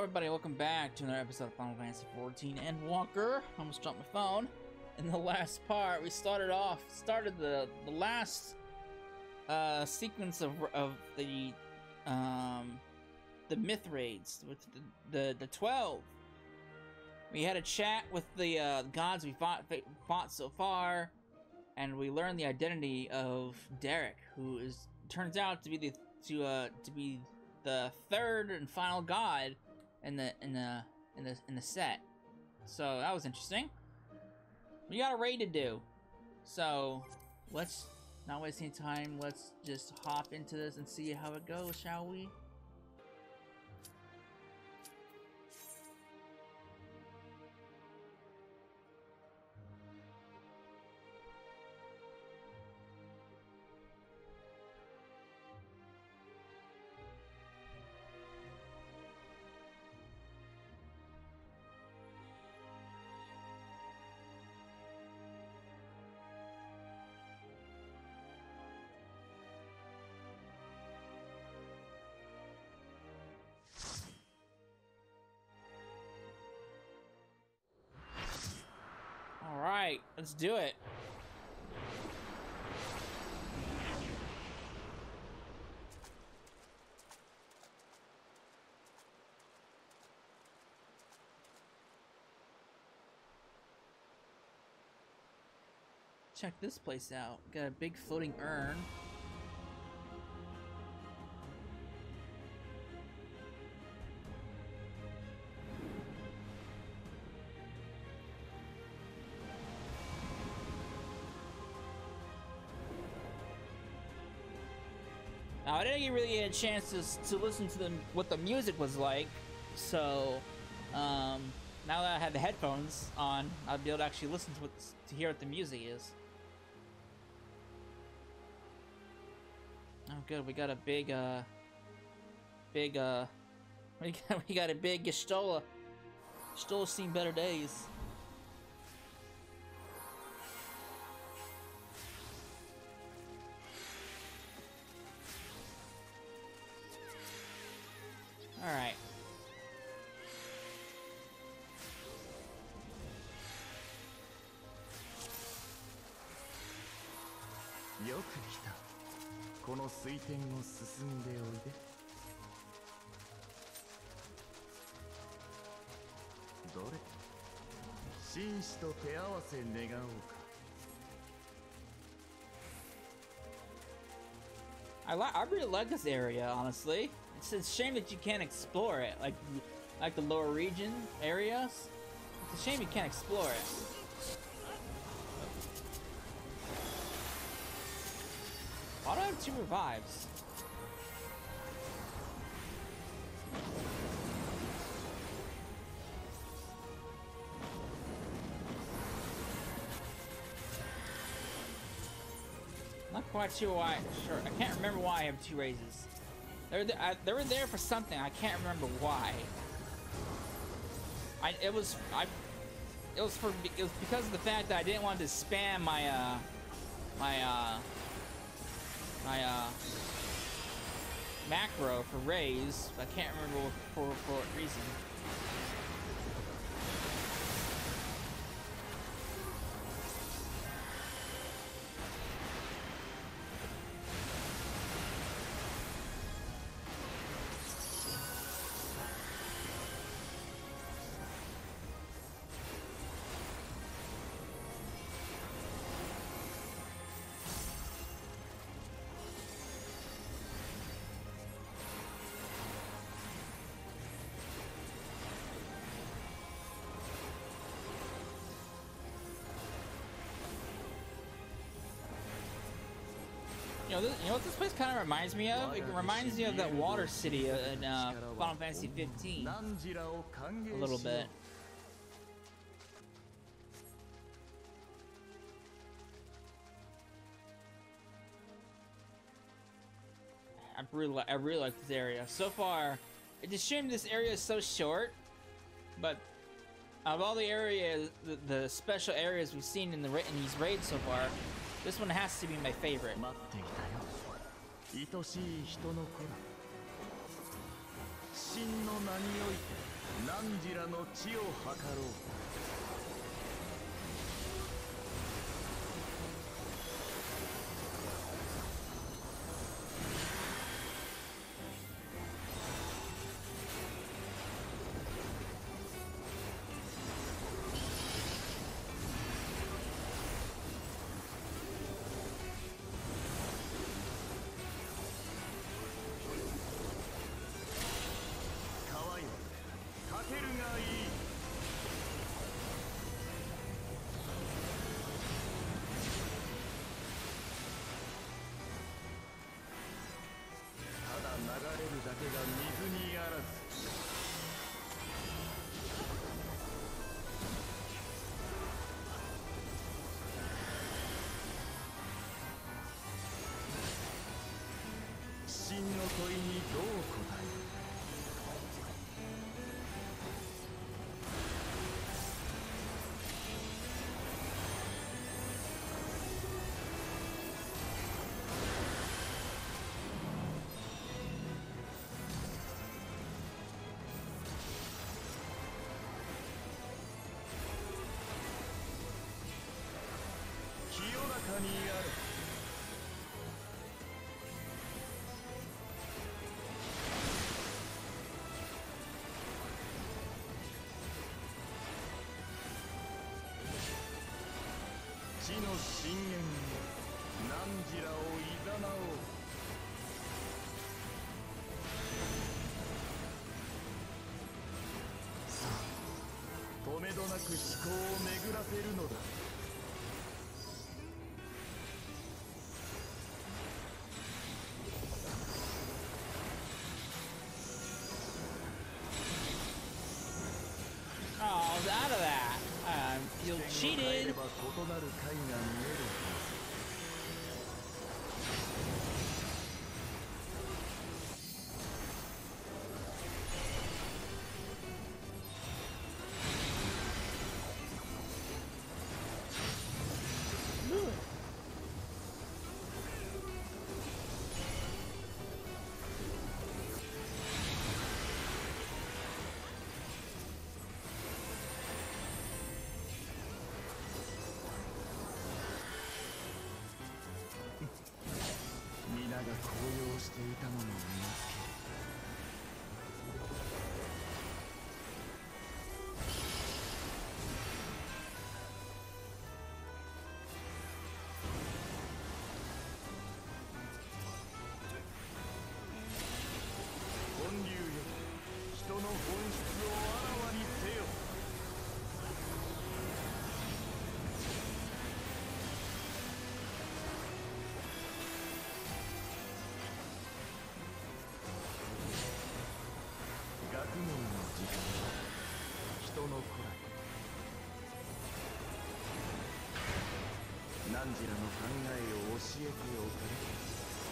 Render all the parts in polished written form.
everybody, welcome back to another episode of Final Fantasy XIV Endwalker. I almost dropped my phone. In the last part, we started the last sequence of the myth raids with the 12. We had a chat with the gods we fought so far, and we learned the identity of Derek, who turns out to be the third and final god in the set. So that was interesting. We got a raid to do, so let's not waste any time. Let's just hop into this and see how it goes, shall we? Alright, let's do it. Check this place out. Got a big floating urn. Now, I didn't really get a chance to listen to what the music was like, so now that I have the headphones on, I'll be able to actually listen to hear what the music is. Oh, good. We got a big we got a big Gestola. Gestola's seen better days. All right. よく来た。この水天を進んでおいで。どれ？紳士と手合わせ願おうか。 I really like this area, honestly. It's a shame that you can't explore it, like the lower region areas. It's a shame you can't explore it. Why do I have 2 revives? Not quite sure why. Sure, I can't remember why I have 2 raises. They were there for something. I can't remember why. It was because of the fact that I didn't want to spam my macro for raise. I can't remember for what reason. You know what this place kind of reminds me of? It reminds me of that water city in Final Fantasy 15 a little bit. I really like this area so far. It's a shame this area is so short, but of all the areas, the special areas we've seen in these raids so far, this one has to be my favorite. 愛しい人の子ら真の名において汝らの地を計ろう。川よ、かけるがいい。ただ流れるだけが水にあらず。真の問いにどう答える。清らかにあれ。地の深淵に汝らをいざなおう。さあ、止めどなく思考を巡らせるのだ。 Oh, I was out of that. You 視点を変えれ cheated. ば異なる解が見えるはず。皆が高揚していたのも見つけ。本流よ、人の本質をあらわにせよ。学問の時間は人の古来。汝らの考えを教えておくれ。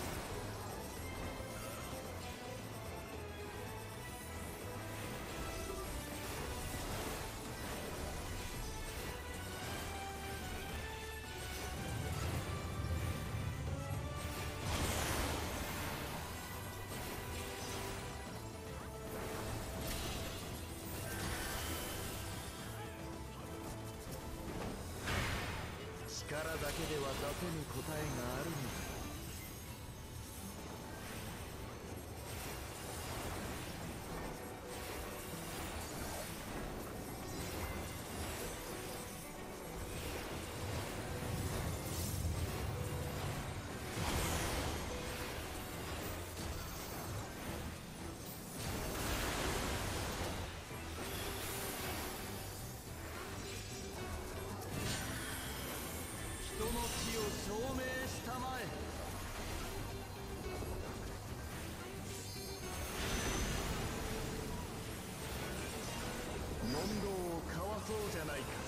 力だけでは出せぬ答えがあるのだ。人の地を証明したまえ。問答を交わそうじゃないか。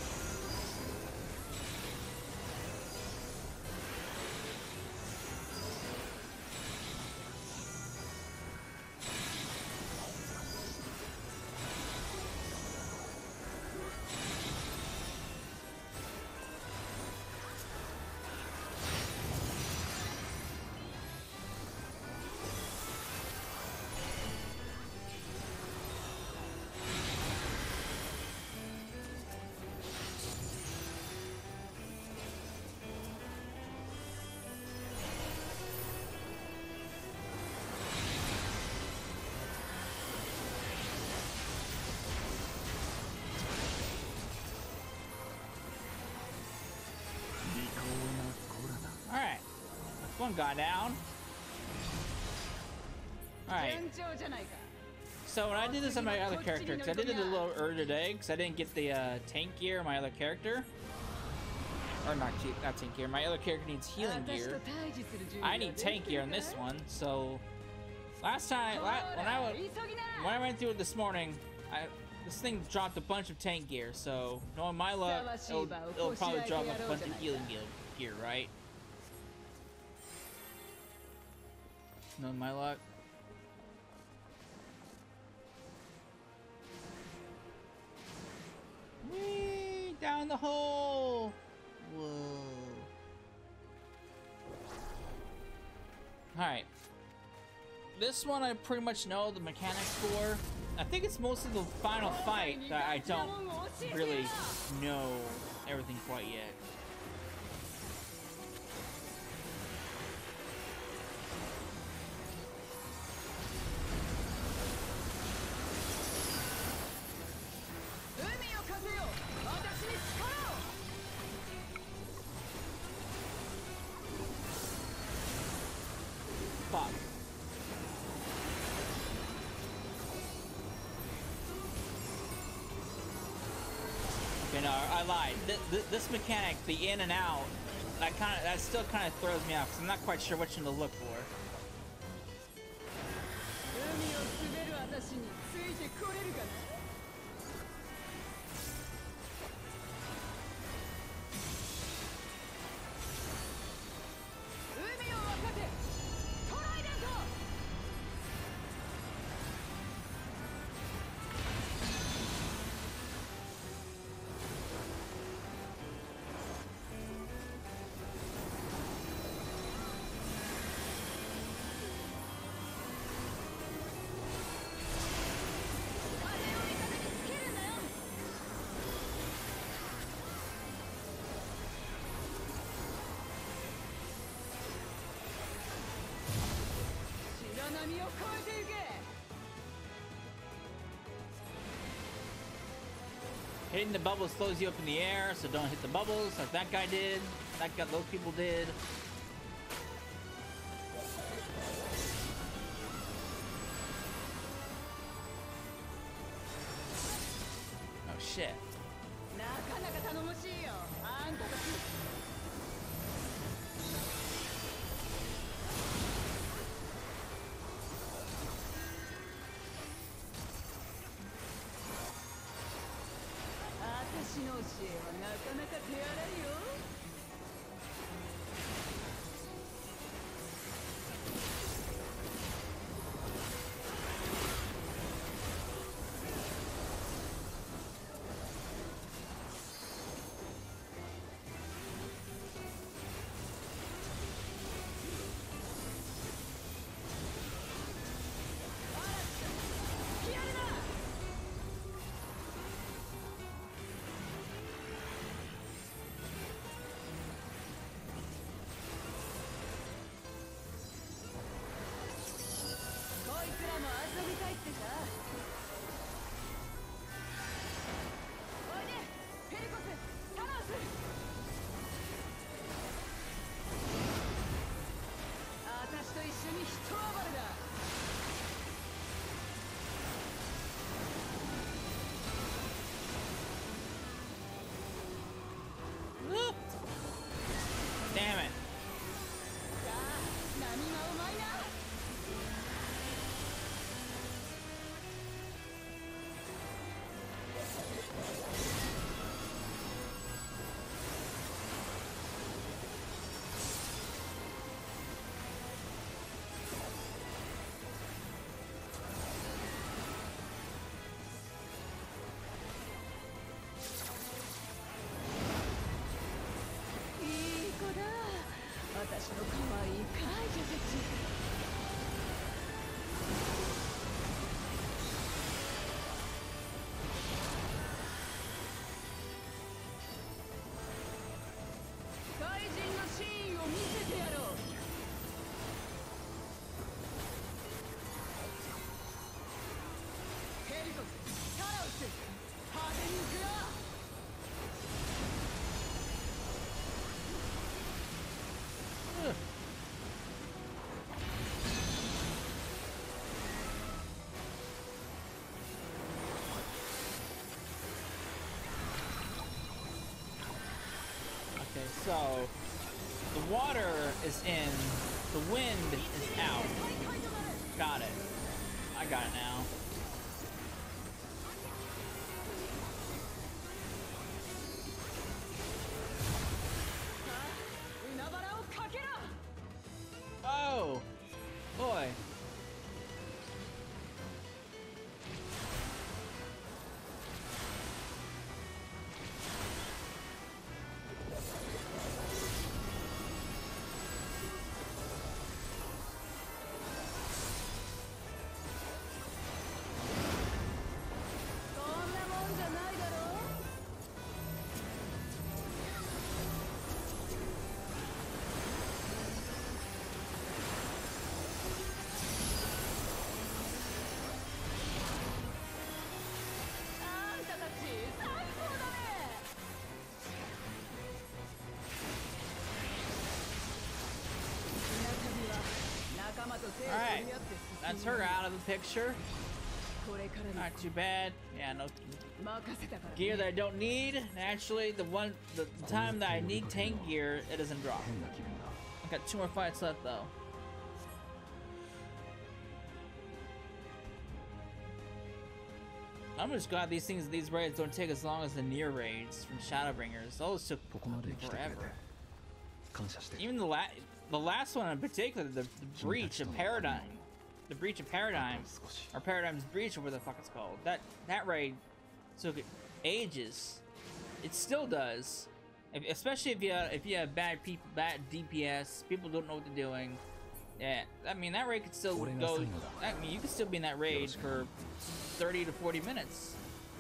one got down. Alright. So when I did this on my other character, because I did it a little earlier today, because I didn't get the tank gear on my other character. Or not tank gear, my other character needs healing gear. I need tank gear on this one, so... Last time, when I went through it this morning, this thing dropped a bunch of tank gear, so knowing my luck, it'll probably drop a bunch of healing gear, right? Knowing my luck. Whee! Down the hole! Whoa. Alright. This one I pretty much know the mechanics for. I think it's mostly the final fight that I don't really know everything quite yet. Fuck. You know, I lied. This mechanic, the in and out, that still kind of throws me off because I'm not quite sure which one to look for. Hitting the bubbles slows you up in the air, so don't hit the bubbles like that guy did. Those people did. Oh shit. Damn it. so the water is in, the wind is out. Got it. I got it now. Oh, boy. Alright, that's her out of the picture. Not too bad. Yeah, no gear that I don't need. Actually, the time that I need tank gear, it doesn't drop. I got 2 more fights left though. I'm just glad these raids don't take as long as the near raids from Shadowbringers. Those took forever. Even the last one in particular, the Breach of Paradigm. The Breach of Paradigm, or Paradigm's Breach, or what the fuck it's called. That raid took ages. It still does, especially if you have bad DPS, people don't know what they're doing. Yeah, I mean that raid could still go. I mean you could still be in that raid for 30 to 40 minutes.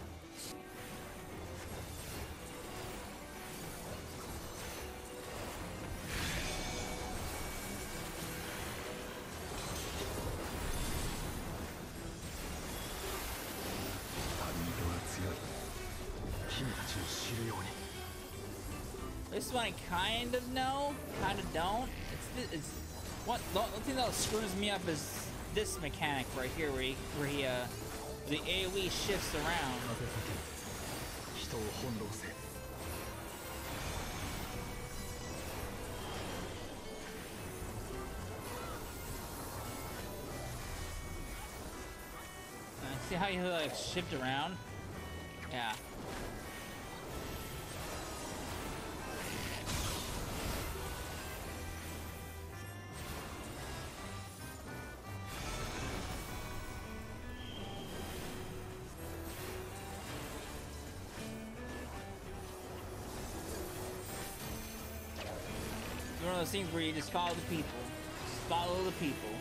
This one I kind of know, kind of don't. It's what the thing that screws me up is this mechanic right here, where the AOE shifts around. See how you like shift around? Yeah. One of those things where you just follow the people. Just follow the people.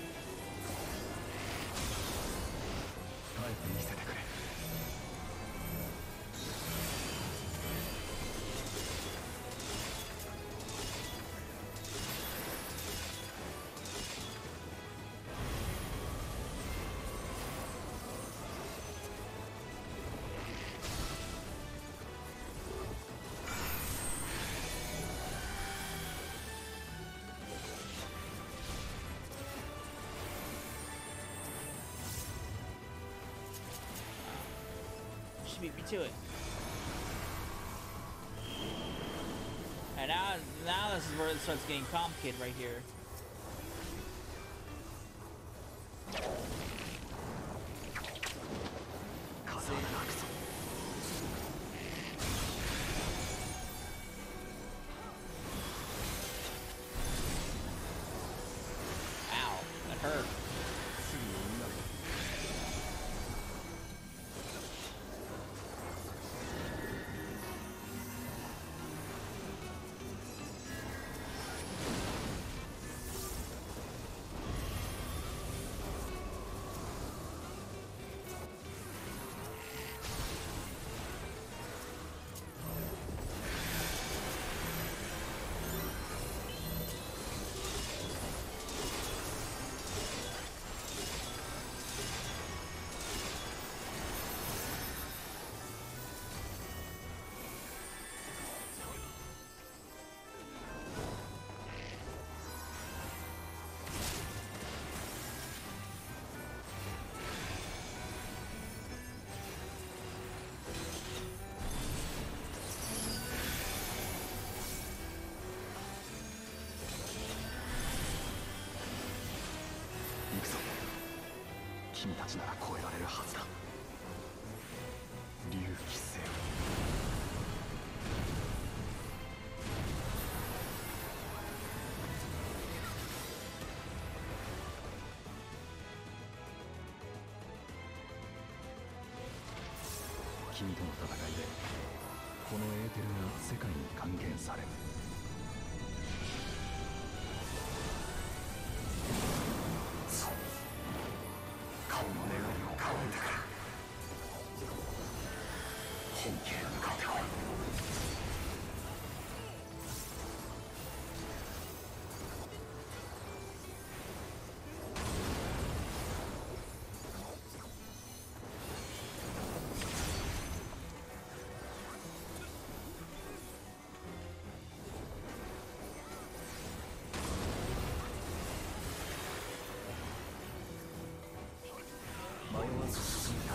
Beat me to it. And now this is where it starts getting complicated right here. Ow, that hurt. 君たちなら超えられるはずだ。隆起せよ。君との戦いでこのエーテルが世界に還元される。そう、顔の願いを叶えてくる。本家へ向かってこい。迷わず進んだ。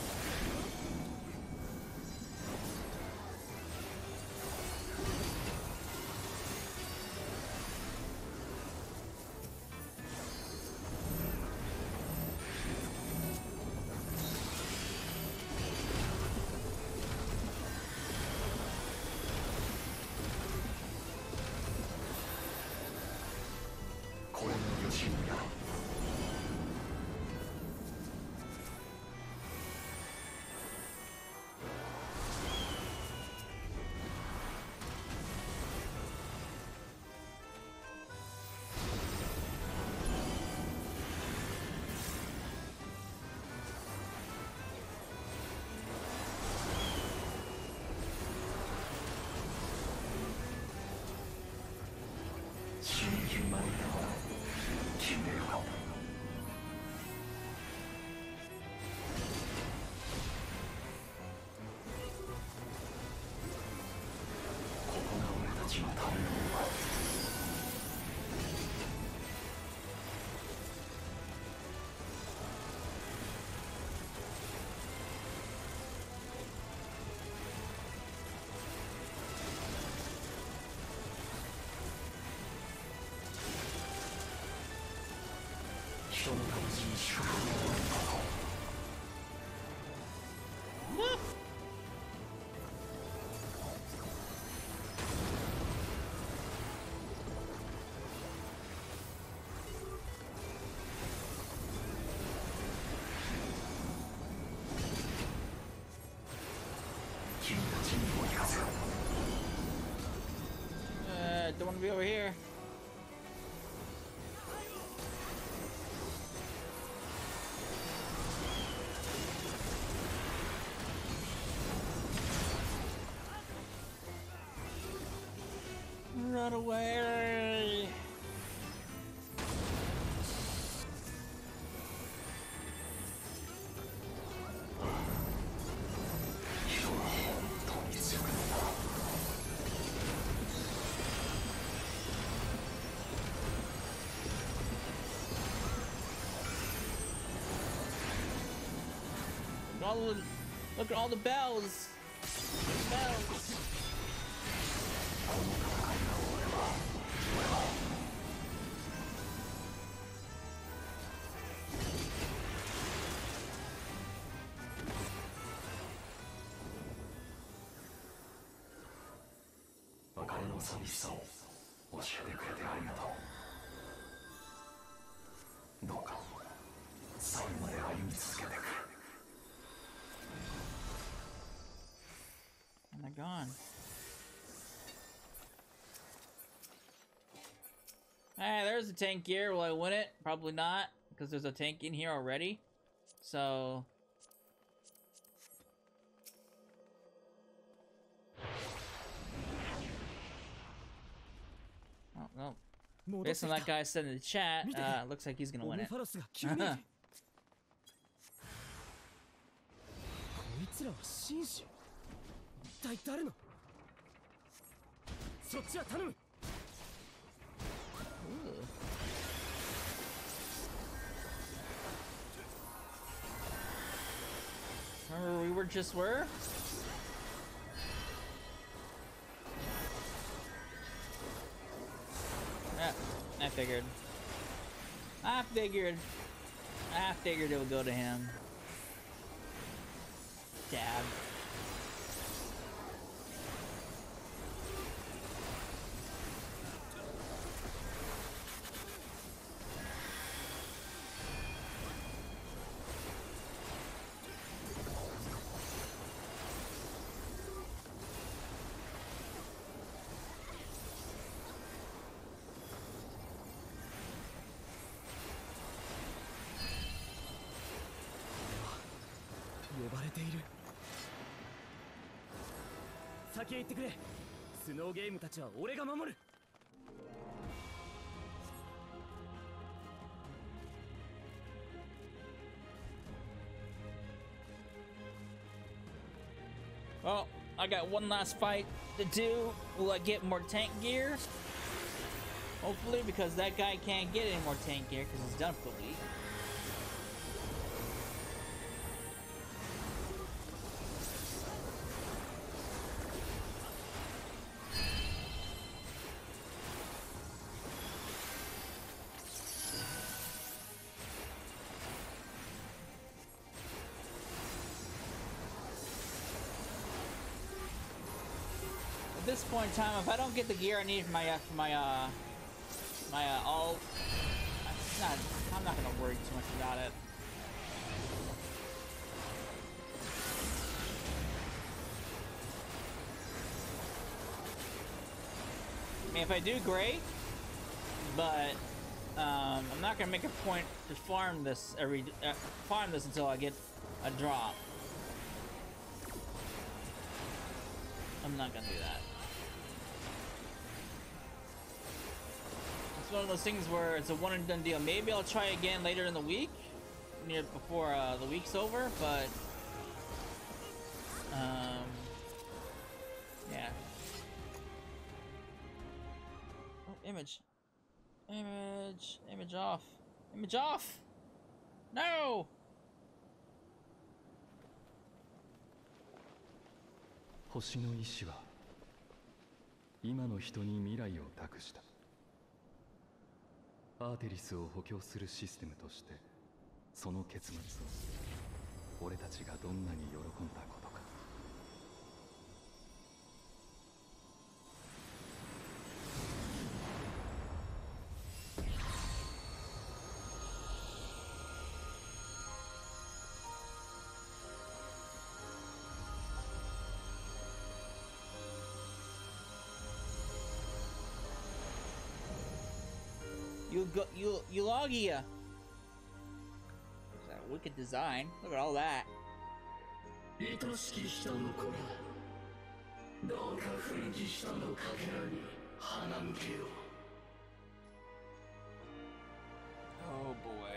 これが吉野家。死に生まれたもの決めよう。ここが俺たちのための場。人の魂に祝福を与えた。君たちにも行かせよ。 Don't want to be over here. Run away! Look at all the bells! Bells! Oh my god. Hey, there's a tank here. Will I win it? Probably not, because there's a tank in here already. So... Oh, no. Based on that guy said in the chat, looks like he's gonna win it. こいつらは紳士。一体誰の？そっちは頼む。 Remember we were just where? Yeah, I figured. I figured it would go to him. Dab. Well, I got one last fight to do. Will I get more tank gear? Hopefully, because that guy can't get any more tank gear because he's done for the week. At this point in time, if I don't get the gear I need for my ult, I'm not gonna worry too much about it. I mean, if I do, great, but I'm not gonna make a point to farm this until I get a drop. I'm not gonna do that. It's one of those things where it's a one and done deal. Maybe I'll try again later in the week, before the week's over, but yeah. Oh, image off. Image off. No. 星の意志は今の人に未来を託した。アーテリスを補強するシステムとして、その結末を俺たちがどんなに喜んだことか。 Eulogia. That wicked design. Look at all that. Oh boy.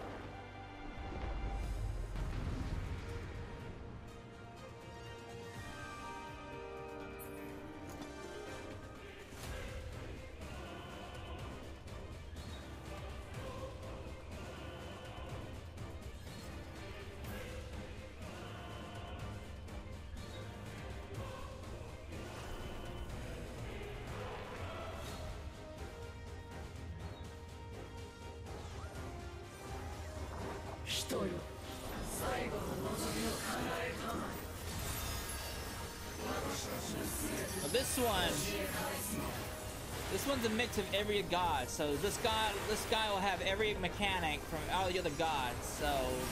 Well, this one's a mix of every god. So this guy will have every mechanic from all the other gods. So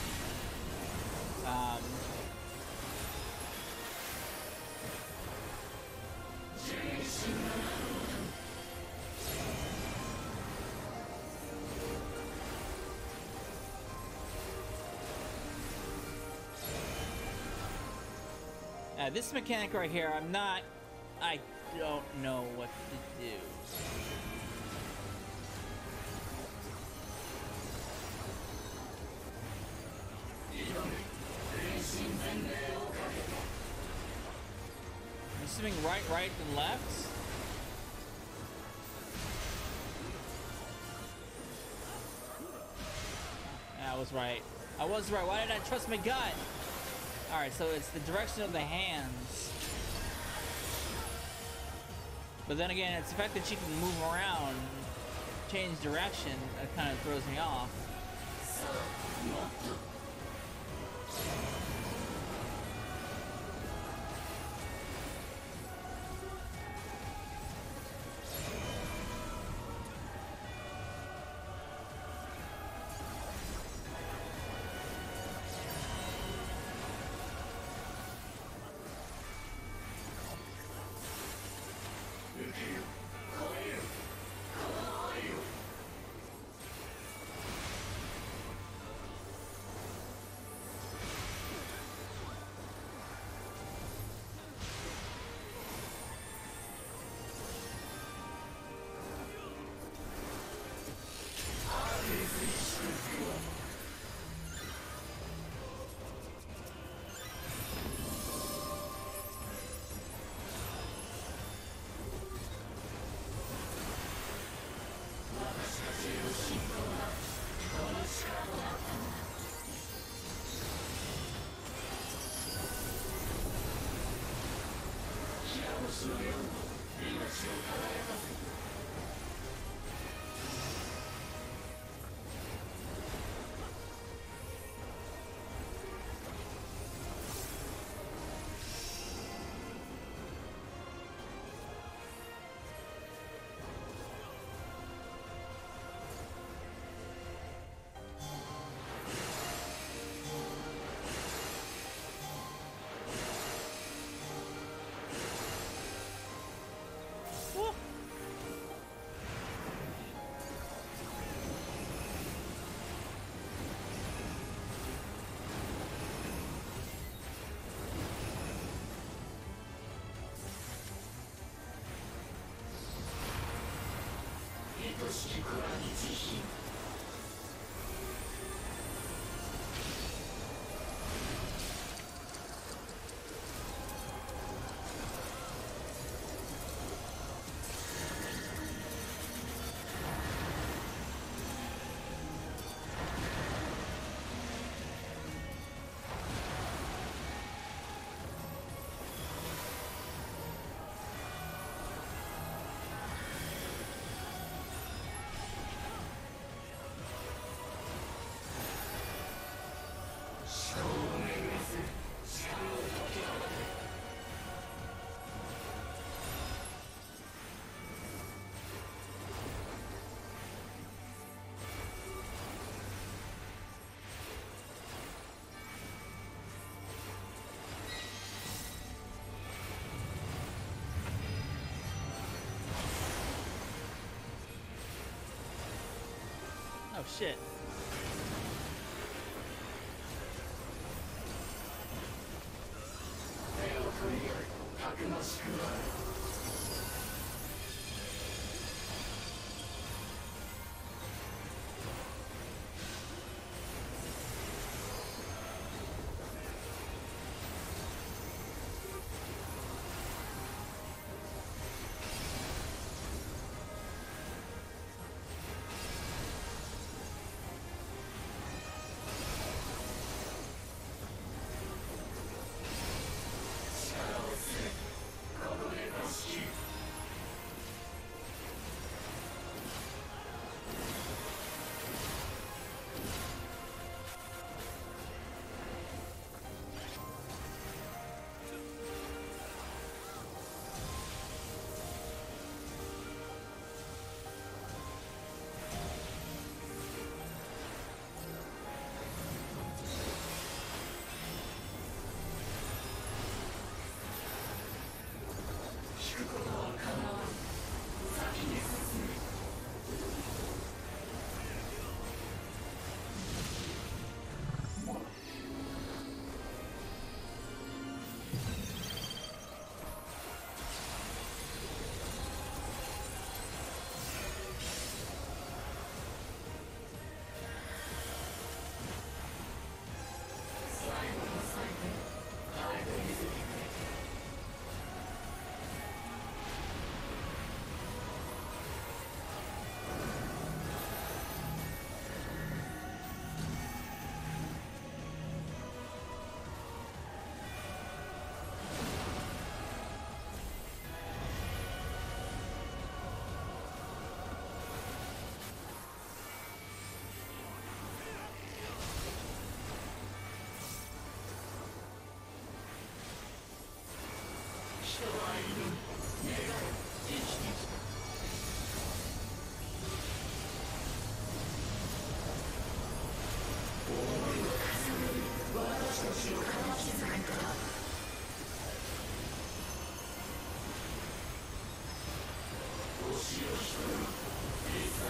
this mechanic right here, I don't know what to do. I'm assuming right, and left. I was right. I was right. Why did I trust my gut? Alright, so it's the direction of the hands. But then again, it's the fact that she can move around, change direction, that kind of throws me off. Oh shit.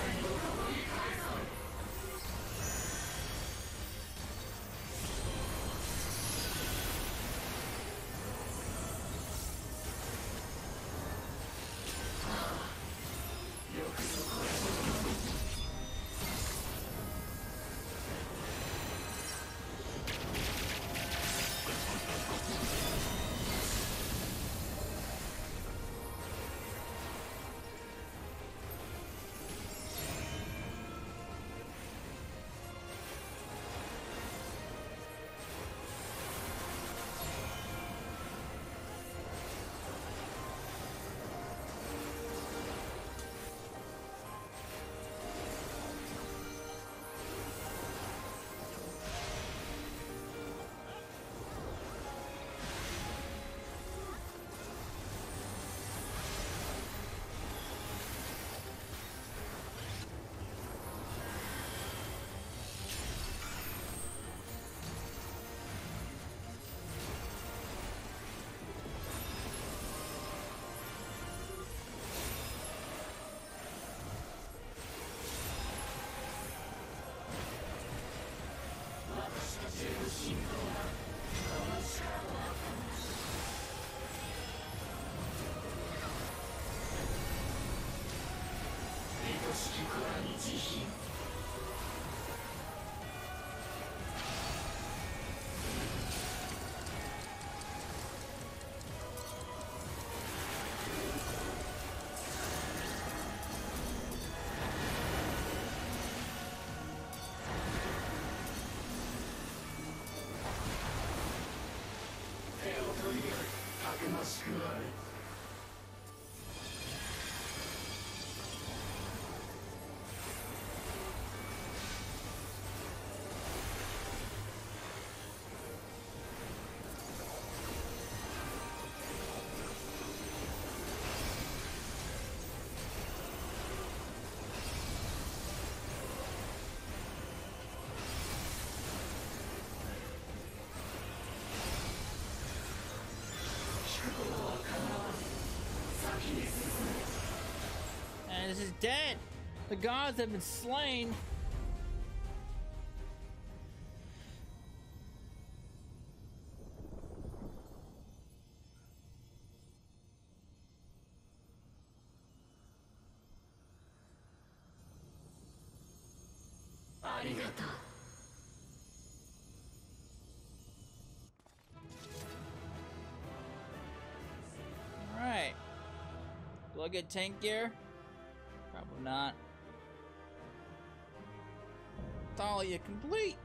And this is dead. The gods have been slain. Alright. Do I get tank gear? Probably not. Thalia complete!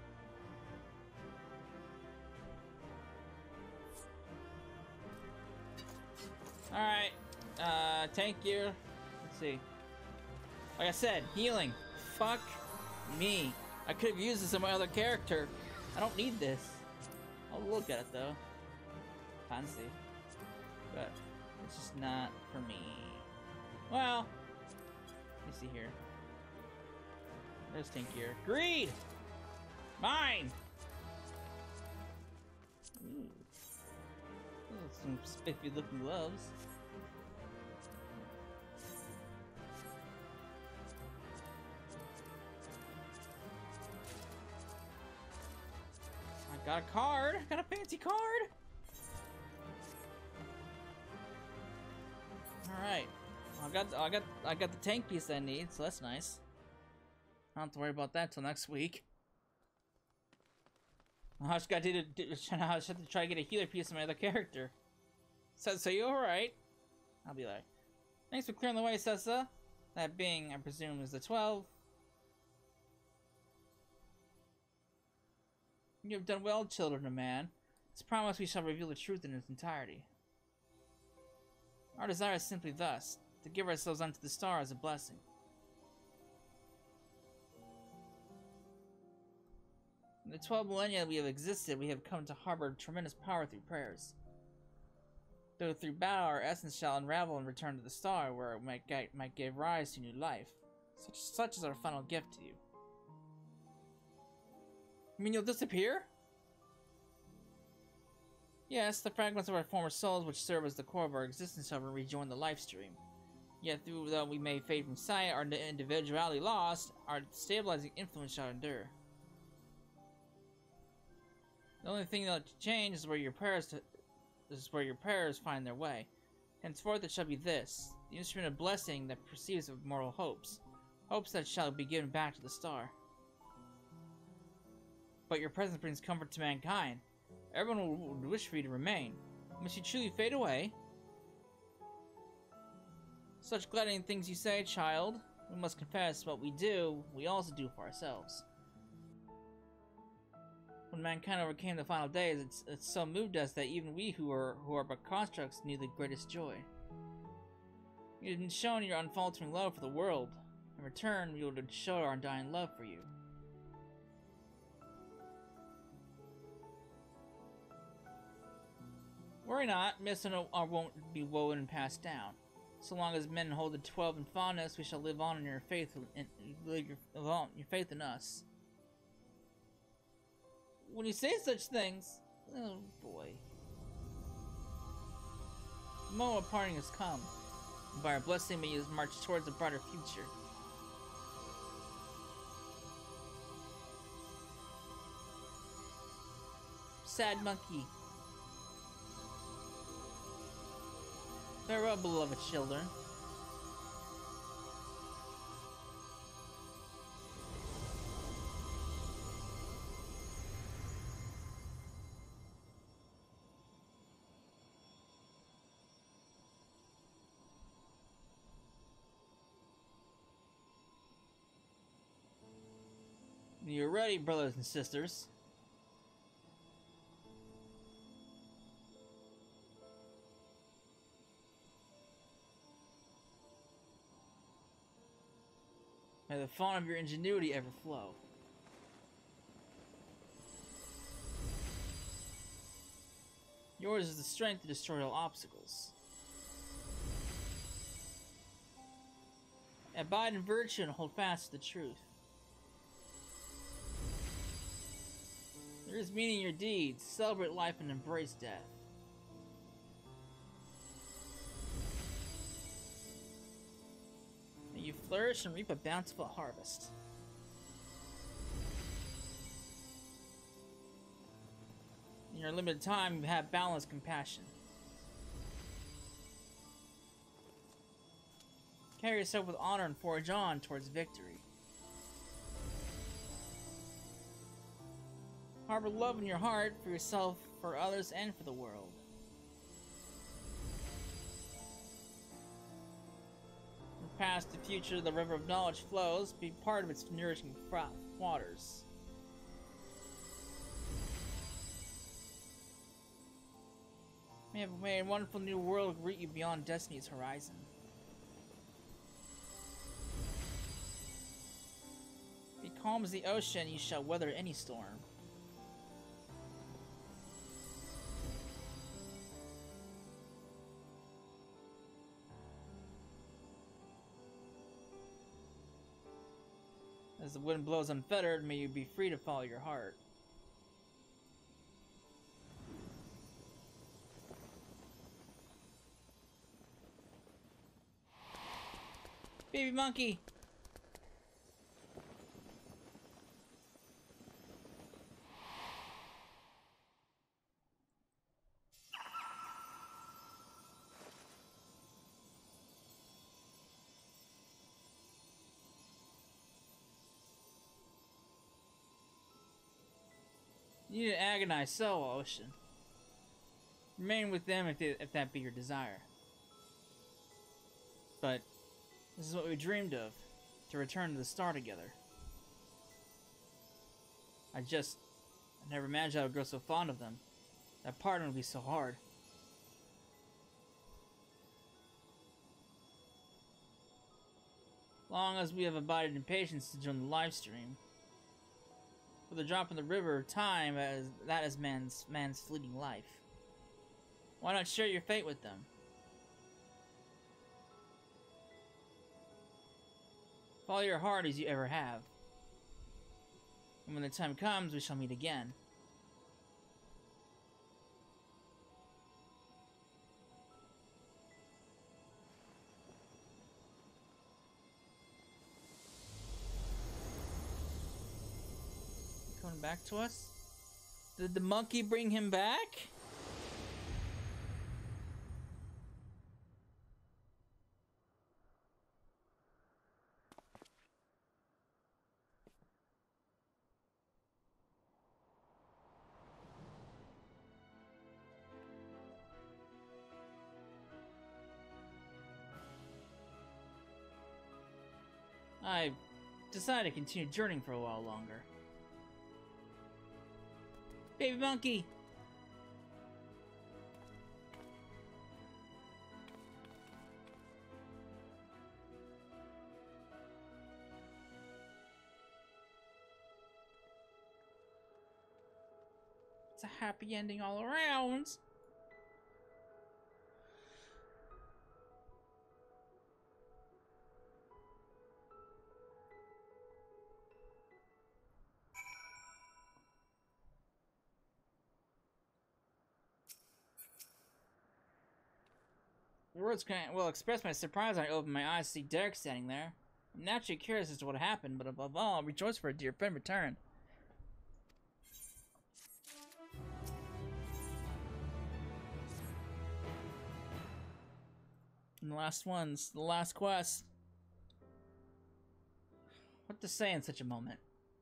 Alright. Tank gear. Let's see. Like I said, healing. Fuck me. I could have used this on my other character. I don't need this. I'll look at it though. Fancy. But it's just not for me. Well, let me see here. There's tank gear. Greed! Mine! Ooh. Those are some spiffy looking gloves. I got a card! I got a fancy card! Alright. I got the tank piece I need, so that's nice. I don't have to worry about that till next week. I just got to try to get a healer piece of my other character. So you alright? I'll be like, thanks for clearing the way, Sessa. That being, I presume, is the 12. You have done well, children of man. It's promised we shall reveal the truth in its entirety. Our desire is simply thus, to give ourselves unto the star as a blessing. In the 12 millennia we have existed, we have come to harbor tremendous power through prayers. Though through battle our essence shall unravel and return to the star, where it might give rise to new life. Such is our final gift to you. You mean you'll disappear? Yes, the fragments of our former souls which serve as the core of our existence shall rejoin the life stream. Yet, though we may fade from sight, our individuality lost, our stabilizing influence shall endure. The only thing that'll change is where your prayers find their way. Henceforth, it shall be this: the instrument of blessing that perceives of mortal hopes, hopes that shall be given back to the star. But your presence brings comfort to mankind. Everyone would wish for you to remain. Must you truly fade away? Such gladdening things you say, child. We must confess what we do, we also do for ourselves. When mankind overcame the final days, it so moved us that even we who are but constructs knew the greatest joy. You had shown your unfaltering love for the world. In return, we would show our undying love for you. Worry not, myths won't be woven and passed down. So long as men hold the 12 in fondness, we shall live on in your faith and your faith in us. When you say such things, oh boy. The moment of parting has come, and by our blessing may you march towards a brighter future. Sad monkey. Farewell, beloved children. You're ready, brothers and sisters. May the font of your ingenuity ever flow. Yours is the strength to destroy all obstacles. Abide in virtue and hold fast to the truth. There is meaning in your deeds. Celebrate life and embrace death. May you flourish and reap a bountiful harvest. In your limited time, you have balanced compassion. Carry yourself with honor and forge on towards victory. Harbor love in your heart for yourself, for others, and for the world. From past to future, the river of knowledge flows. Be part of its nourishing waters. May a wonderful new world greet you beyond destiny's horizon. Be calm as the ocean, you shall weather any storm. As the wind blows unfettered, may you be free to follow your heart. Baby monkey! You need to agonize so, Ocean. Remain with them if that be your desire. But this is what we dreamed of, to return to the star together. I never imagined I would grow so fond of them. That parting would be so hard. Long as we have abided in patience to join the live stream. With a drop in the river, time that is man's fleeting life. Why not share your fate with them? Follow your heart as you ever have. And when the time comes, we shall meet again. back to us? Did the monkey bring him back? I decided to continue journeying for a while longer. Baby monkey! It's a happy ending all around! Words can't well express my surprise when I opened my eyes to see Derek standing there. I'm naturally curious as to what happened, but above all, I rejoice for a dear friend return. And the last ones, the last quest. What to say in such a moment?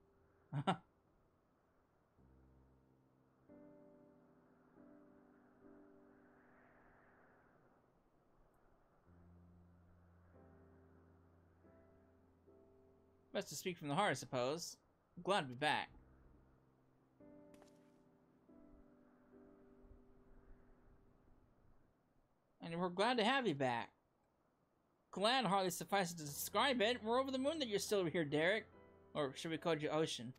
Best to speak from the heart, I suppose. I'm glad to be back. And we're glad to have you back. Glad hardly suffices to describe it. We're over the moon that you're still here, Derek. Or should we call you Ocean?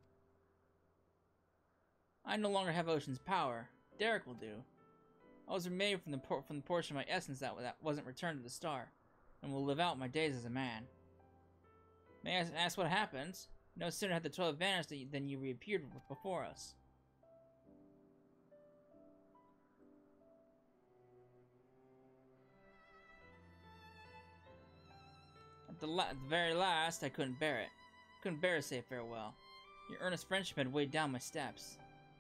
I no longer have Ocean's power. Derek will do. I was remade from the portion of my essence that wasn't returned to the star, and will live out my days as a man. May I ask what happened? No sooner had the 12 vanished than you reappeared before us. At the very last, I couldn't bear it. Couldn't bear to say farewell. Your earnest friendship had weighed down my steps.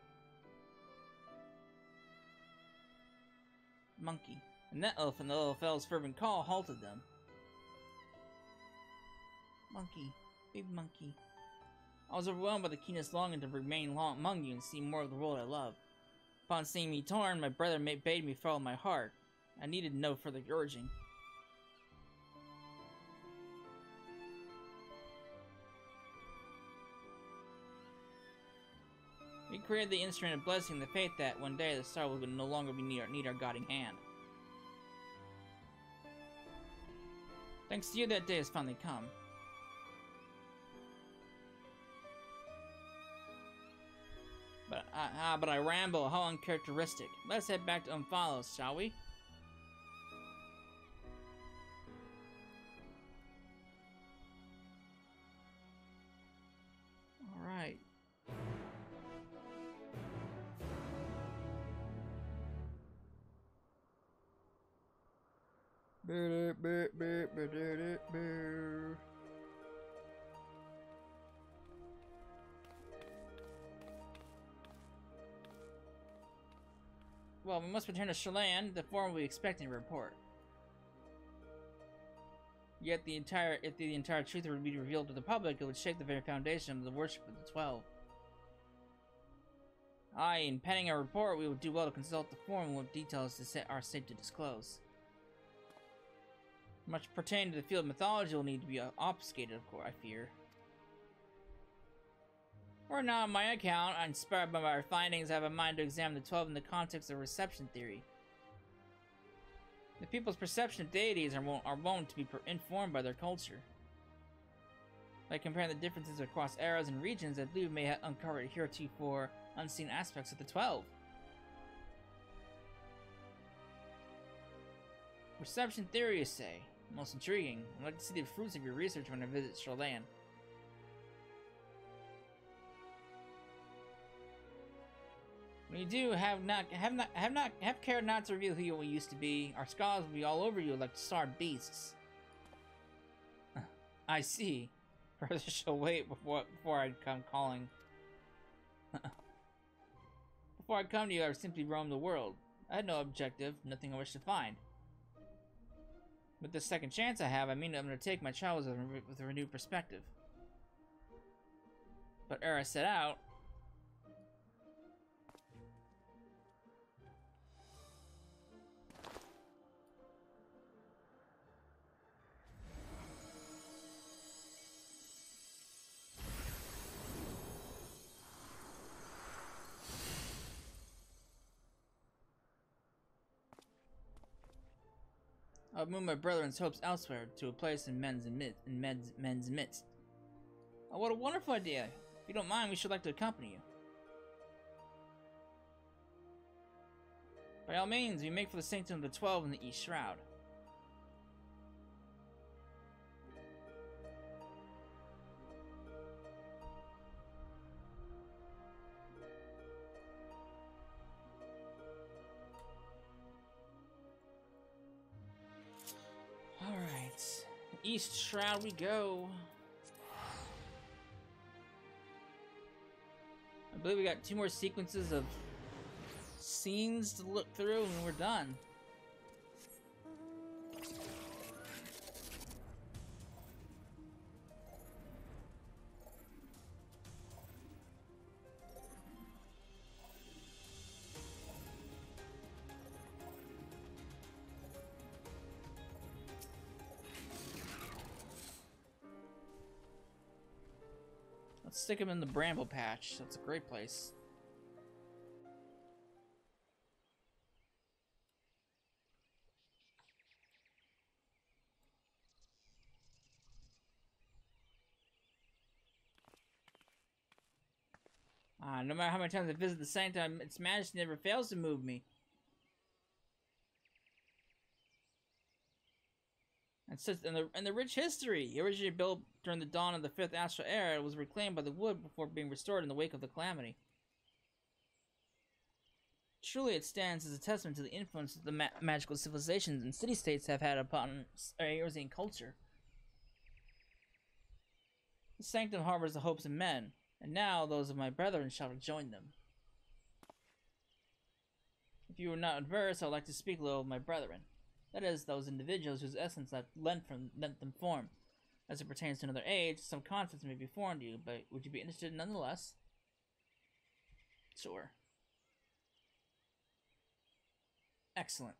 Monkey. And that elf and the little fellow's fervent call halted them. Monkey. Big monkey. I was overwhelmed by the keenest longing to remain long among you and see more of the world I love. Upon seeing me torn, my brother bade me follow my heart. I needed no further urging. We created the instrument of blessing, the faith that one day the star will no longer need our guiding hand. Thanks to you, that day has finally come. But I ramble, how uncharacteristic. Let's head back to Umphalos, shall we? Alright. Well, we must return to Sherland. The form will be expecting a report. Yet if the entire truth were to be revealed to the public, it would shake the very foundation of the worship of the 12. Aye, in penning a report, we would do well to consult the form and what details are safe to disclose. Much pertaining to the field of mythology will need to be obfuscated, of course, I fear. Or not on my account, inspired by our findings, I have a mind to examine the 12 in the context of reception theory. The people's perception of deities are wont to be informed by their culture. By comparing the differences across eras and regions, I believe we may have uncovered heretofore unseen aspects of the 12. Reception theory, you say? Most intriguing. I'd like to see the fruits of your research when I visit Sherland. When you do, have cared not to reveal who you used to be. Our scholars will be all over you like starved beasts. I see. Perhaps I shall wait before I come calling. Before I come to you, I simply roamed the world. I had no objective, nothing I wished to find. With the second chance I have, I mean I'm going to take my travels with a renewed perspective. But ere I set out... I'll move my brethren's hopes elsewhere, to a place in men's midst. Oh, what a wonderful idea! If you don't mind, we should like to accompany you. By all means, we make for the Sanctum of the 12 in the East Shroud. Alright, East Shroud we go. I believe we got 2 more sequences of scenes to look through and we're done. Let's stick him in the Bramble Patch. That's a great place. No matter how many times I visit the Sanctum, its majesty never fails to move me. And the rich history, originally built during the dawn of the 5th Astral Era, it was reclaimed by the wood before being restored in the wake of the calamity. Truly, it stands as a testament to the influence that the magical civilizations and city-states have had upon Eorzean culture. The Sanctum harbors the hopes of men, and now those of my brethren shall rejoin them. If you are not adverse, I would like to speak a little of my brethren. That is, those individuals whose essence that lent them form. As it pertains to another age, some conflicts may be foreign to you, but would you be interested nonetheless? Sure. Excellent.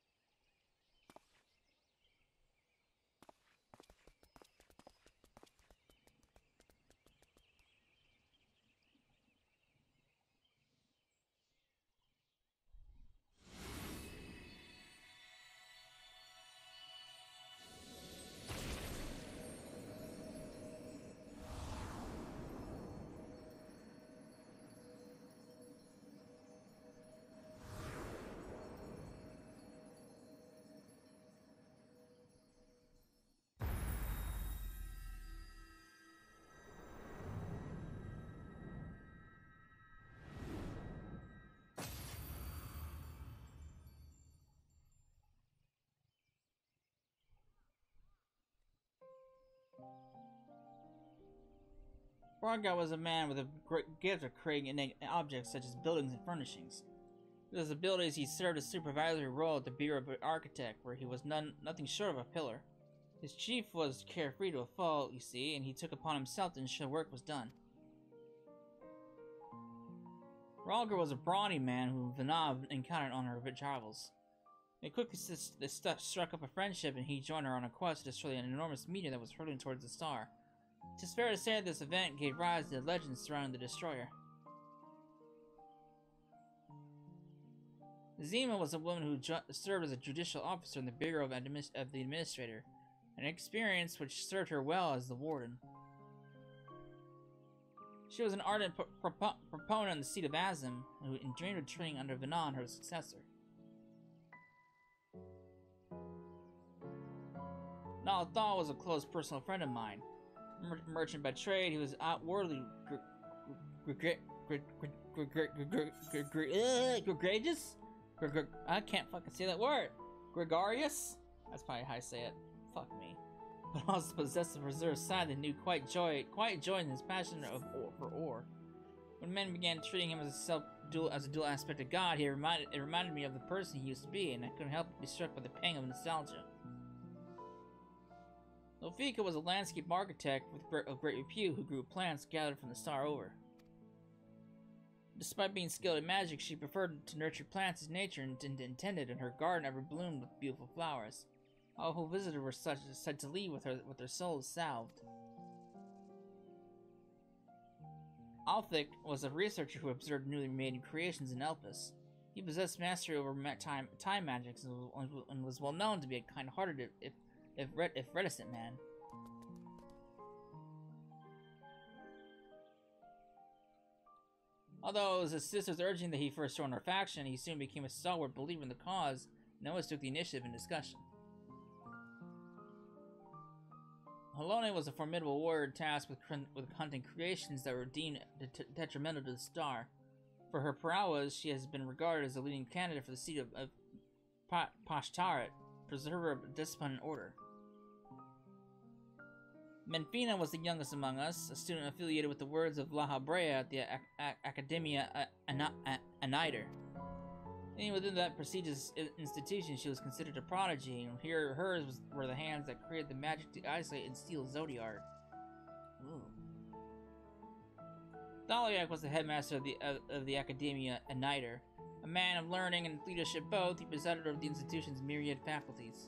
Brodgar was a man with a great gift of creating objects such as buildings and furnishings. With his abilities, he served a supervisory role at the Bureau of Architect, where he was nothing short of a pillar. His chief was carefree to a fault, you see, and he took upon himself to ensure work was done. Brodgar was a brawny man whom Vanab encountered on her travels. They quickly struck up a friendship, and he joined her on a quest to destroy an enormous meteor that was hurtling towards the star. It is fair to say this event gave rise to the legends surrounding the destroyer. Zima was a woman who served as a judicial officer in the Bureau of the Administrator, an experience which served her well as the warden. She was an ardent proponent of the seat of Azim, who dreamed of training under Vanan, her successor. Nalathal was a close personal friend of mine. Merchant by trade, he was outwardly gregarious? I can't fucking say that word. Gregarious? That's probably how I say it. Fuck me. But also possessed a reserved side that knew quite joy in his passion for ore. When men began treating him as a dual aspected god, it reminded me of the person he used to be, and I couldn't help but be struck by the pang of nostalgia. Lofika was a landscape architect of great repute who grew plants gathered from the star over. Despite being skilled in magic, she preferred to nurture plants as nature intended, and her garden ever bloomed with beautiful flowers. All who visited were said to leave with their souls salved. Althic was a researcher who observed newly made creations in Elpis. He possessed mastery over time magics and was well known to be a kind-hearted, if reticent man. Although it was his sister's urging that he first join her faction, he soon became a stalwart believer in the cause, and always took the initiative in discussion. Halone was a formidable warrior tasked with hunting creations that were deemed detrimental to the star. For her prowess, she has been regarded as a leading candidate for the seat of Pashtaret, preserver of discipline and order. Menfina was the youngest among us, a student affiliated with the Words of La Habrea at the Academia Aniter. And within that prestigious institution, she was considered a prodigy, and here hers were the hands that created the magic to isolate and steal Zodiart. Ooh. Thaliak was the headmaster of the Academia Aniter. A man of learning and leadership both, he presided over the institution's myriad faculties.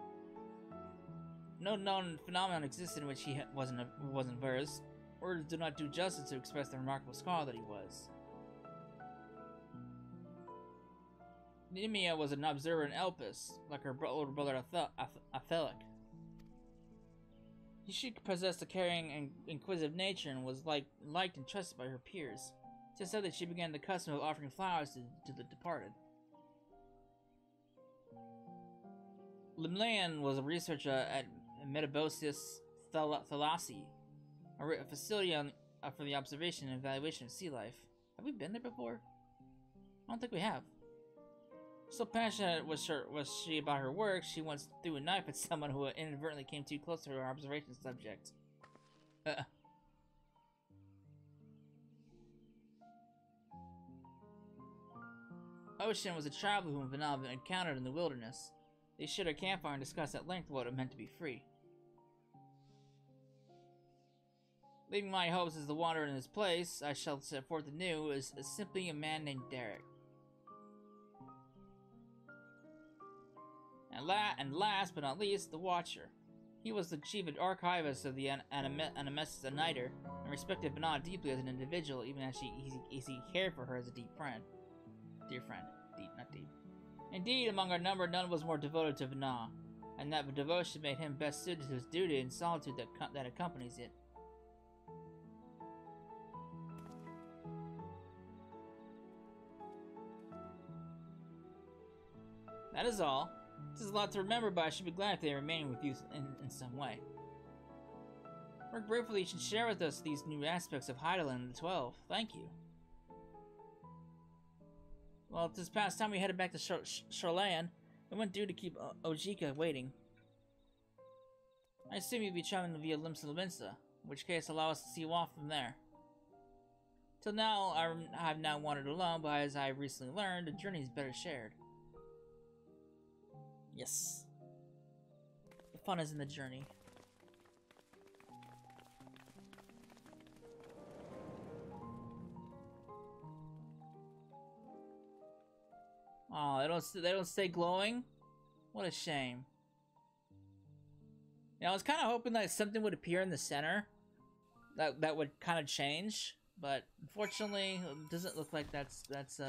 No known phenomenon existed in which he wasn't versed. Words do not do justice to express the remarkable scholar that he was. Nemia was an observer in Elpis, like her older brother Athelic. She possessed a caring and inquisitive nature and was liked and trusted by her peers. It is said that she began the custom of offering flowers to the departed. Limlaean was a researcher at Metabosius Thalasi, a facility for the observation and evaluation of sea life. Have we been there before? I don't think we have. So passionate was she about her work, she once threw a knife at someone who inadvertently came too close to her observation subject. Ocean was a traveler whom Vanava encountered in the wilderness. They shared a campfire and discussed at length what it meant to be free. Leaving my hopes as the wanderer in his place, I shall set forth anew as simply a man named Derek. And last but not least, the Watcher. He was the chief archivist of the Animessus Aniter, and respected Vanava deeply as an individual, even as he cared for her as a dear friend. Deep, not deep. Indeed, among our number, none was more devoted to Vanava, and that devotion made him best suited to his duty and solitude that accompanies it. That is all. This is a lot to remember, but I should be glad if they remain with you in some way. We're grateful that you should share with us these new aspects of Hydaelyn and the 12. Thank you. Well, this past time we headed back to Sharlayan, it went due to keep Ojika waiting. I assume you'll be traveling via Limsa Lominsa, in which case allow us to see you off from there. Till now, I have now wandered alone, but as I recently learned, the journey is better shared. Yes. The fun is in the journey. Oh, they don't stay glowing? What a shame. Yeah, I was kind of hoping that something would appear in the center that would kind of change, but unfortunately, it doesn't look like that's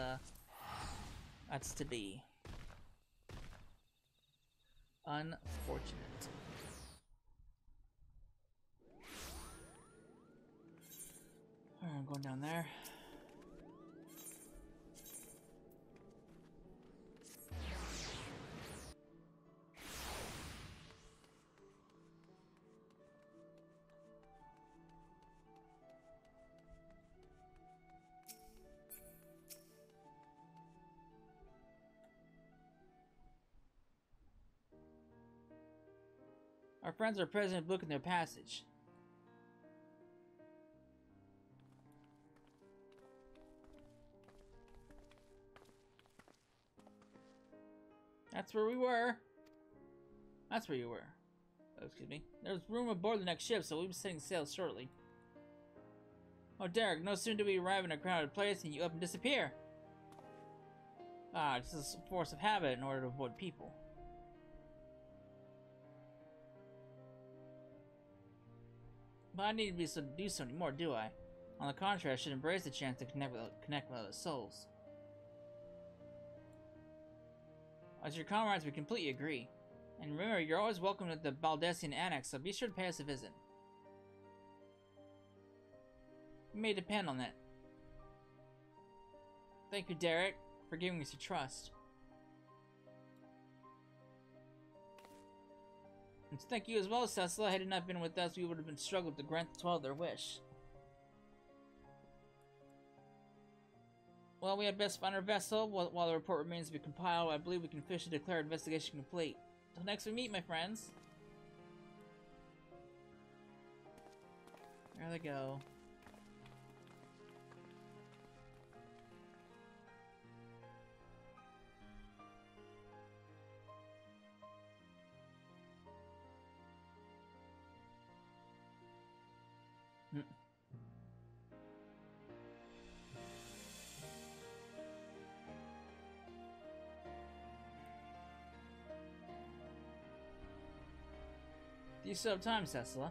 to be. Unfortunate. Alright, I'm going down there. Our friends are present booking their passage. That's where we were. That's where you were. Oh, excuse me. There's room aboard the next ship, so we'll be setting sail shortly. Oh, Derek, no sooner do we arrive in a crowded place and you up and disappear. Ah, this is a force of habit in order to avoid people. But I need to do so anymore, do I? On the contrary, I should embrace the chance to connect with other souls. As your comrades, we completely agree. And remember, you're always welcome at the Baldessian Annex, so be sure to pay us a visit. You may depend on that. Thank you, Derek, for giving us your trust. And thank you as well, Cecil. Had it not been with us, we would have been struggling to grant the 12 their wish. Well, we had best find our vessel. While the report remains to be compiled, I believe we can officially declare investigation complete. Till next we meet, my friends. There they go. Do you still have time, Cecila?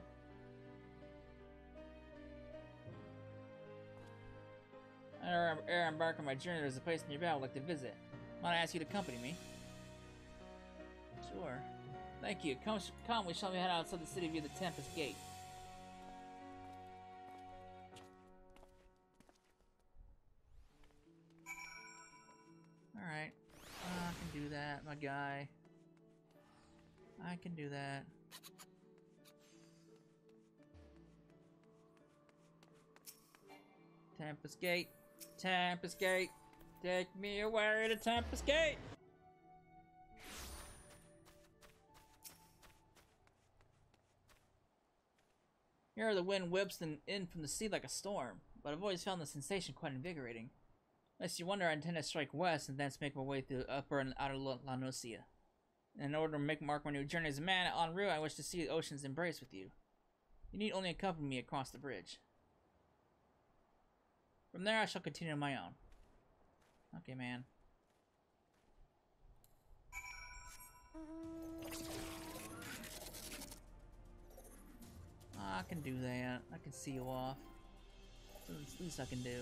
Ere I embark on my journey, there's a place nearby I would like to visit. Might I ask you to accompany me? Sure. Thank you. Come, we shall head outside the city via the Tempest Gate. Alright. I can do that, my guy. I can do that. Tempest Gate. Tempest Gate. Take me away to Tempest Gate. Here the wind whips in from the sea like a storm, but I've always found the sensation quite invigorating. Lest you wonder, I intend to strike west and thence make my way through upper and outer La Nocia. In order to mark my new journey as a man, en route I wish to see the ocean's embrace with you. You need only accompany me across the bridge. From there I shall continue on my own. Okay, man. I can do that. I can see you off. That's the least I can do.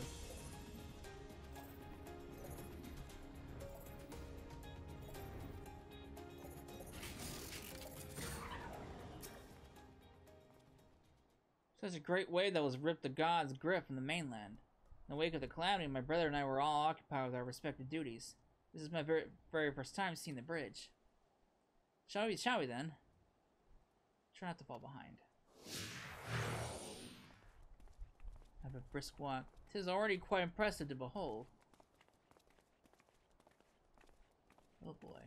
Such a great wave that was ripped the god's grip from the mainland. In the wake of the calamity, my brother and I were all occupied with our respective duties. This is my very first time seeing the bridge. Shall we then? Try not to fall behind. Have a brisk walk. 'Tis already quite impressive to behold. Oh boy.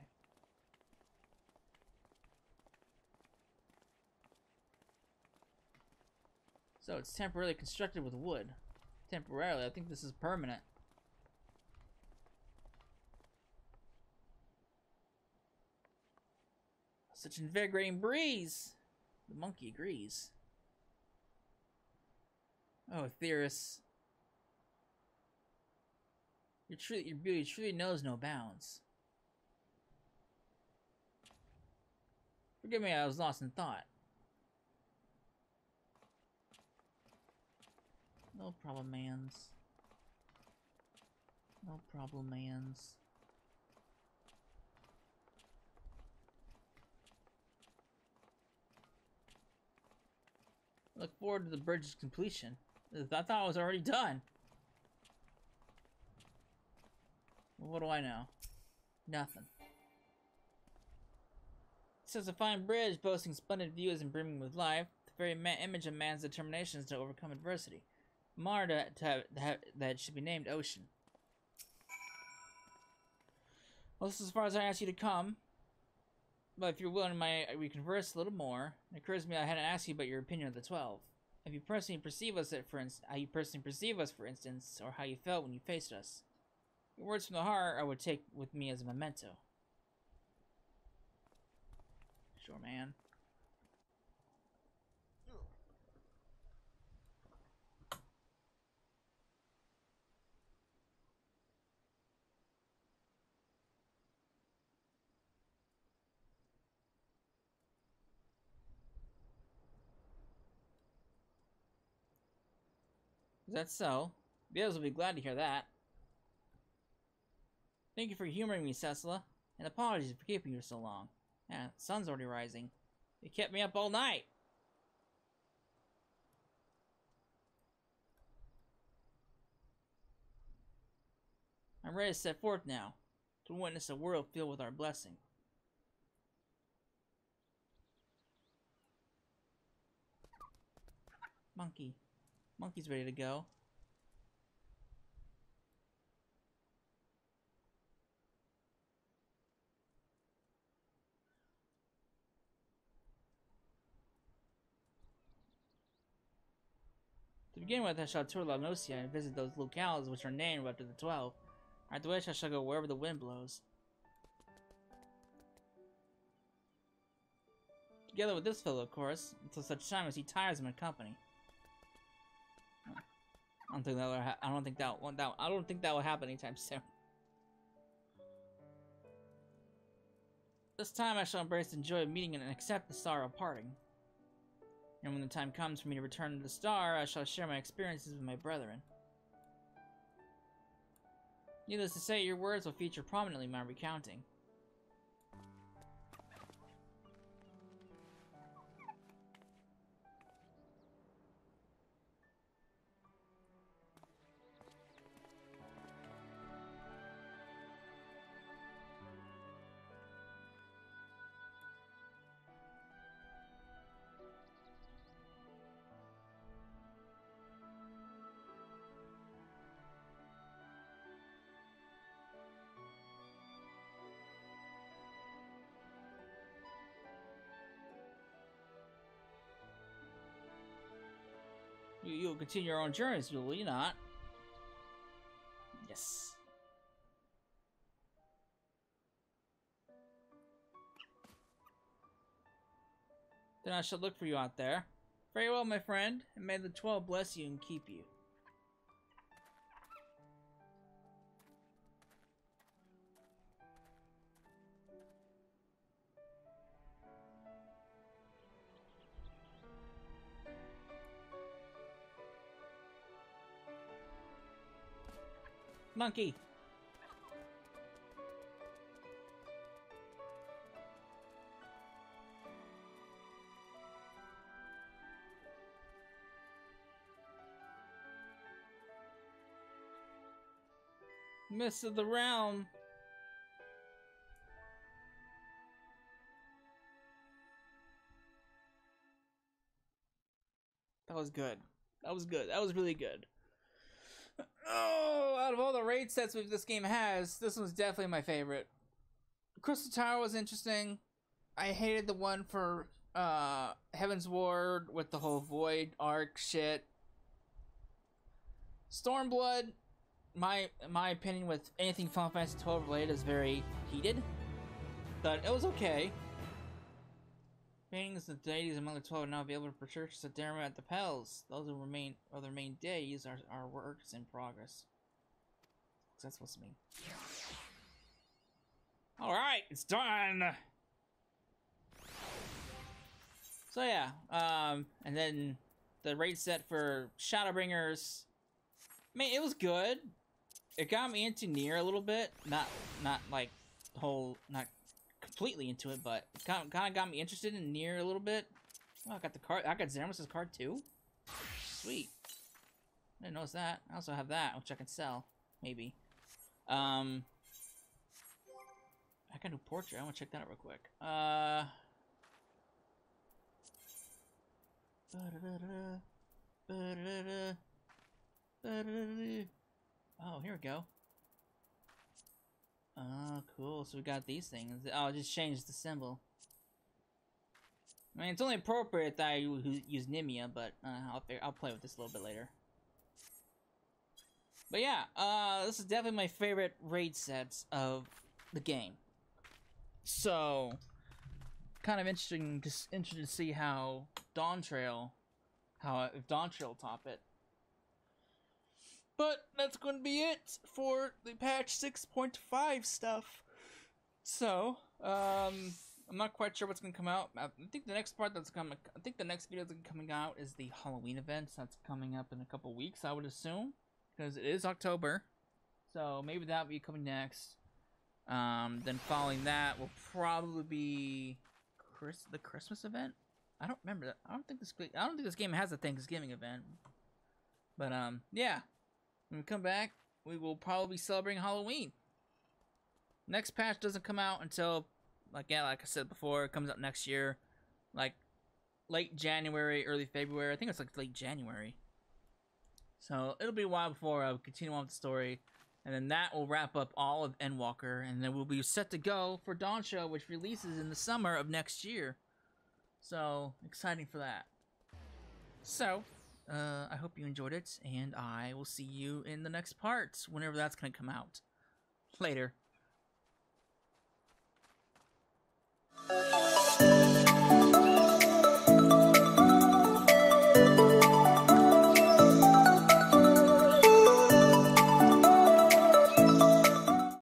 So it's temporarily constructed with wood. Temporarily, I think this is permanent. Such an invigorating breeze! The monkey agrees. Oh, Theris. Your beauty truly knows no bounds. Forgive me, I was lost in thought. No problem, mans. No problem, mans. Look forward to the bridge's completion. I thought it was already done. Well, what do I know? Nothing. It's just a fine bridge boasting splendid views and brimming with life. The very image of man's determination is to overcome adversity. Mara that should be named Ocean. Well, this is as far as I asked you to come. But if you're willing, we converse a little more. It occurs to me I hadn't asked you about your opinion of the 12. If you personally perceive us, how you personally perceive us, for instance, or how you felt when you faced us. Your words from the heart I would take with me as a memento. Sure, man. Is that so? Beals will be glad to hear that. Thank you for humoring me, Cecila, and apologies for keeping you so long. Yeah, the sun's already rising. You kept me up all night. I'm ready to set forth now, to witness a world filled with our blessing. Monkey. Monkey's ready to go. To begin with, I shall tour La Nocia and visit those locales which are named after the 12. After which, I shall go wherever the wind blows. Together with this fellow, of course, until such time as he tires of my company. I don't think that will happen anytime soon. This time, I shall embrace the joy of meeting and accept the sorrow of parting. And when the time comes for me to return to the star, I shall share my experiences with my brethren. Needless to say, your words will feature prominently in my recounting. You'll continue your own journeys, will you not? Yes. Then I shall look for you out there. Very well, my friend, and may the 12 bless you and keep you. Monkey. Mist of the realm. That was good. That was good. That was really good. Oh, out of all the raid sets this game has, this one's definitely my favorite. Crystal Tower was interesting. I hated the one for Heaven's Ward with the whole Void arc shit. Stormblood, my opinion with anything Final Fantasy 12 related is very heated, but it was okay. Paintings of deities among the 12 are now available for purchase at Dharma at the Pels. Those who remain other main days are works in progress. What's that supposed to mean? Alright, it's done! So yeah, and then the raid set for Shadowbringers. I mean, it was good. It got me into Nier a little bit. Not like the whole, not completely into it, but it kind of got me interested in Nier a little bit. Oh, I got the card. I got Xeramus' card too. Sweet. I didn't notice that. I also have that, which I can sell, maybe. I got a new portrait. I want to check that out real quick. Oh, here we go. Oh, cool. So we got these things. Oh, it just changed the symbol. I mean, it's only appropriate that I use Nimia, but I'll play with this a little bit later. But yeah, this is definitely my favorite raid sets of the game. So, kind of interesting, just interested to see how Dawn Trail, if Dawn Trail will top it. But that's going to be it for the patch 6.5 stuff. So, I'm not quite sure what's going to come out. I think the next part that's coming, I think the next video that's coming out is the Halloween event. That's coming up in a couple weeks, I would assume, because it is October. So maybe that'll be coming next. Then following that will probably be the Christmas event. I don't remember that. I don't think this game has a Thanksgiving event. But yeah, when we come back, we will probably be celebrating Halloween. Next patch doesn't come out until, like I said before, it comes out next year, like late January, early February. I think it's like late January. So it'll be a while before I continue on with the story. And then that will wrap up all of Endwalker, and then we'll be set to go for Dawn Trail, which releases in the summer of next year. So, exciting for that. So, I hope you enjoyed it, and I will see you in the next part, whenever that's going to come out. Later.